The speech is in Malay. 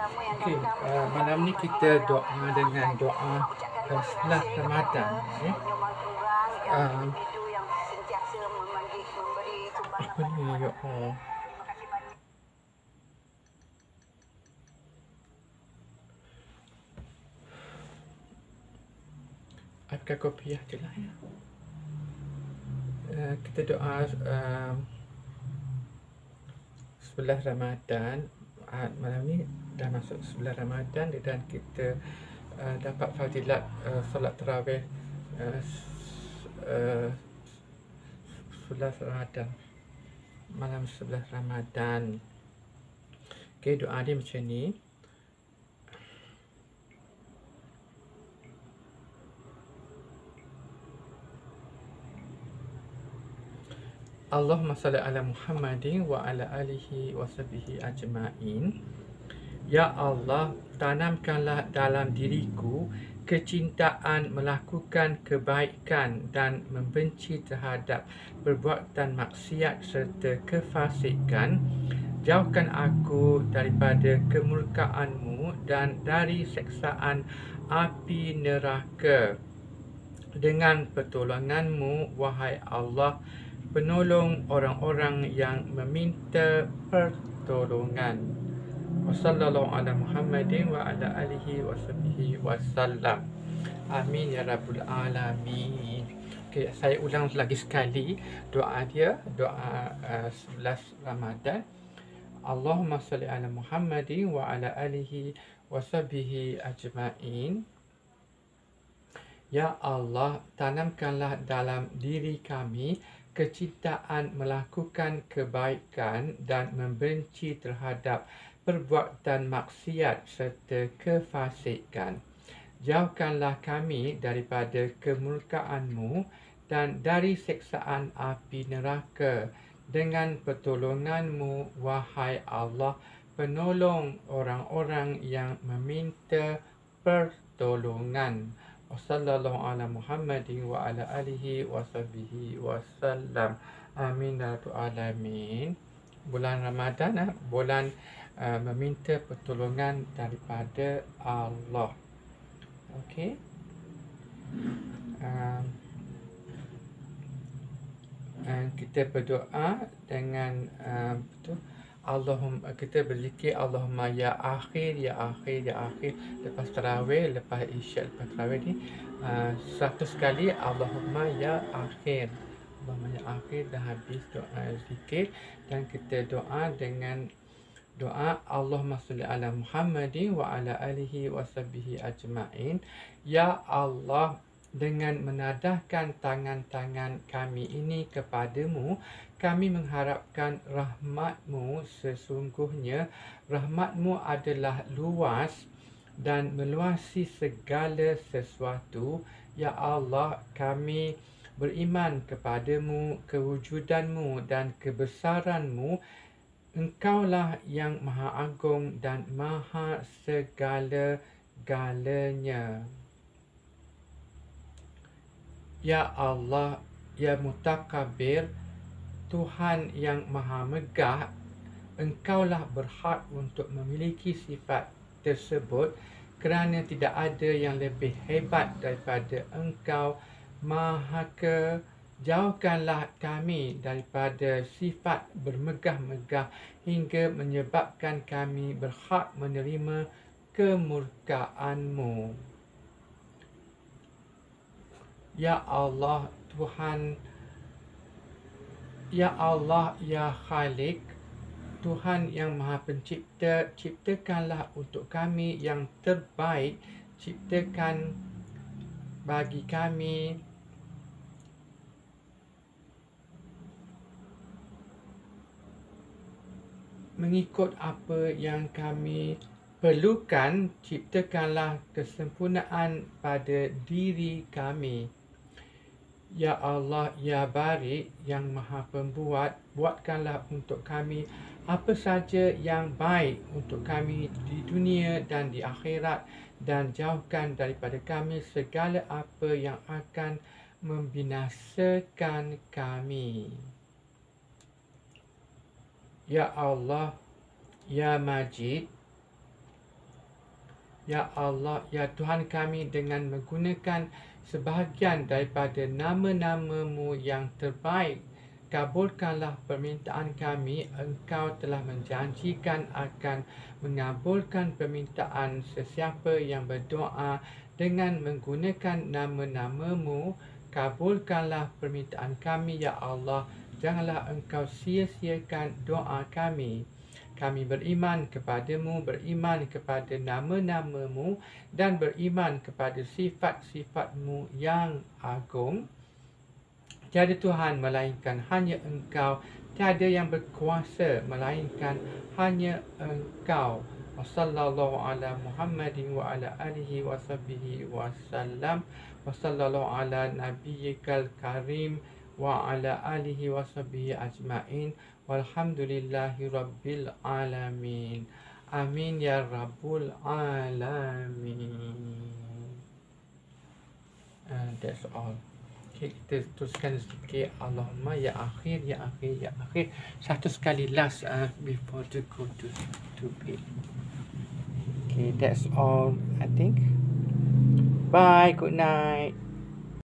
Okey, malam ni kita doa dengan doa setelah Ramadan. Uh, apa ni ya Allah? Apakah kopiah je lah ya. Kita doa sebelah Ramadan. Malam ni dah masuk sebelah Ramadan dan kita dapat fadilat solat tarawih sebelah Ramadan, malam sebelah Ramadan. Okey, doa dia macam ni. Allahumma salli ala Muhammadin wa ala alihi wa sahbihi ajma'in. Ya Allah, tanamkanlah dalam diriku kecintaan melakukan kebaikan dan membenci terhadap perbuatan maksiat serta kefasikan. Jauhkan aku daripada kemurkaan-Mu dan dari seksaan api neraka. Dengan pertolongan-Mu, wahai Allah, penolong orang-orang yang meminta pertolongan. Wassallallahu ala Muhammadin wa ala alihi wa sahbihi wasallam. Amin ya rabbul alamin. Okay, saya ulang lagi sekali doa dia, doa 11 Ramadan. Allahumma salli ala Muhammadin wa ala alihi wa sahbihi ajma'in. Ya Allah, tanamkanlah dalam diri kami kecintaan melakukan kebaikan dan membenci terhadap perbuatan maksiat serta kefasikan. Jauhkanlah kami daripada kemurkaan-Mu dan dari seksaan api neraka. Dengan pertolongan-Mu, wahai Allah, penolong orang-orang yang meminta pertolongan. Wassallallahu ala Muhammadin wa ala alihi wa sahbihi wasallam. Amin ya rabbal alamin. Bulan Ramadan, bulan meminta pertolongan daripada Allah. Okey. Kita berdoa dengan Allahumma, kita berzikir Allahumma ya akhir, ya akhir, ya akhir. Lepas tarawih, lepas isyak, lepas tarawih ni 100 kali Allahumma ya akhir. Allahumma ya akhir, dah habis doa zikir. Dan kita doa dengan doa Allahumma salli ala Muhammadin wa ala alihi wa sahbihi ajma'in. Ya Allah, dengan menadahkan tangan-tangan kami ini kepadamu, kami mengharapkan rahmat-Mu. Sesungguhnya rahmat-Mu adalah luas dan meluasi segala sesuatu. Ya Allah, kami beriman kepadamu, kewujudan-Mu dan kebesaran-Mu. Engkaulah yang Maha Agung dan Maha segala-galanya. Ya Allah, ya Mutakabir, Tuhan yang Maha Megah, Engkaulah berhak untuk memiliki sifat tersebut kerana tidak ada yang lebih hebat daripada Engkau, Mahaka. Jauhkanlah kami daripada sifat bermegah-megah hingga menyebabkan kami berhak menerima kemurkaan-Mu. Ya Allah, Tuhan, Ya Allah, Ya Khalik, Tuhan yang Maha Pencipta, ciptakanlah untuk kami yang terbaik. Ciptakan bagi kami mengikut apa yang kami perlukan. Ciptakanlah kesempurnaan pada diri kami. Ya Allah, Ya Bari, yang Maha Pembuat, buatkanlah untuk kami apa saja yang baik untuk kami di dunia dan di akhirat, dan jauhkan daripada kami segala apa yang akan membinasakan kami. Ya Allah, Ya Majid, Ya Allah, ya Tuhan kami, dengan menggunakan sebahagian daripada nama-nama-Mu yang terbaik, kabulkanlah permintaan kami. Engkau telah menjanjikan akan mengabulkan permintaan sesiapa yang berdoa dengan menggunakan nama-nama-Mu. Kabulkanlah permintaan kami, ya Allah. Janganlah Engkau sia-siakan doa kami. Kami beriman kepadamu, beriman kepada nama-nama-Mu, dan beriman kepada sifat-sifat-Mu yang agung. Tiada Tuhan melainkan hanya Engkau, tiada yang berkuasa melainkan hanya Engkau. Wassallallahu ala Muhammadin wa ala alihi wa sahbihi wasallam. Wassallallahu ala nabiyyikal karim wa ala alihi wa sahbihi ajma'in. Walhamdulillahi rabbil alamin. Amin ya rabbul alamin. That's all. Okay, kita teruskan sedikit. Allahumma ya akhir, ya akhir, ya akhir. Satu sekali last before to go to bed. Okay, that's all I think. Bye, good night.